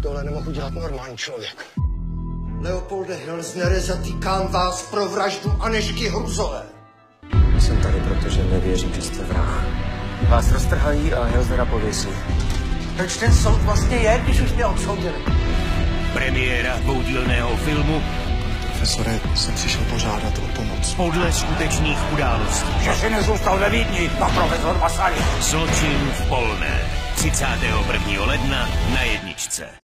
Tohle nemohu dělat normální člověk. Leopolde Hilsnere, zatýkám vás pro vraždu Anežky Hruzové. Jsem tady, protože nevěřím, že jste vrah. Vás roztrhají a Hilsnera pověsí. Proč ten soud vlastně je, když už mě odsoudili? Premiéra dvoudílného filmu Profesore, jsem přišel požádat o pomoc. podle skutečných událostí. Že si nezůstal ve Vídni, pan profesor Masaryk. Zločin v Polné. 31. ledna na jedničce.